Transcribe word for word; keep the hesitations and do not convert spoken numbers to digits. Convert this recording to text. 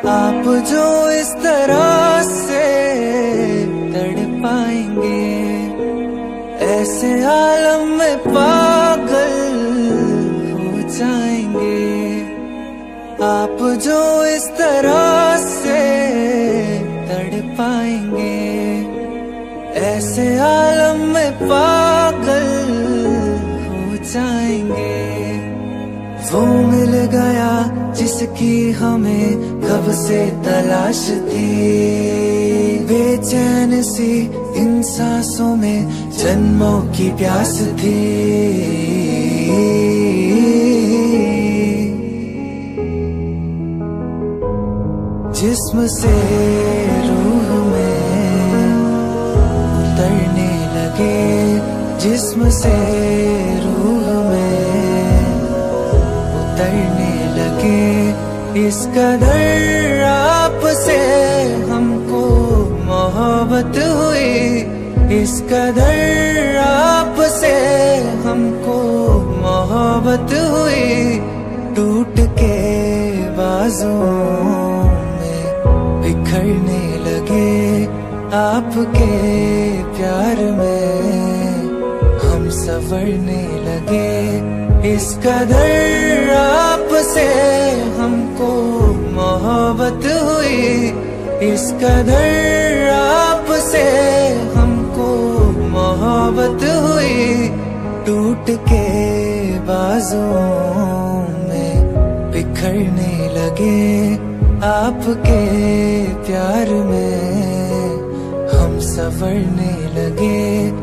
आप जो इस तरह से तड़पाएंगे, ऐसे आलम में पागल हो जाएंगे। आप जो इस तरह से तड़पाएंगे, ऐसे आलम में पागल हो जाएंगे। वो मिल गया जिसकी हमें कब से तलाश थी, बेचैन सी इन सांसों में जन्मों की प्यास थी। जिस्म से रूह में उतरने लगे, जिस्म से रूह में उतरने लगे। इस कदर आपसे हमको मोहब्बत हुई, इस कदर आपसे हमको मोहब्बत हुई। टूट के बाजुओं में बिखरने लगे, आपके प्यार में हम संवरने लगे। इस कदर आपसे हमको मोहब्बत हुई, इस कदर आपसे हमको मोहब्बत हुई। टूट के बाजुओं में बिखरने लगे, आपके प्यार में हम संवरने लगे।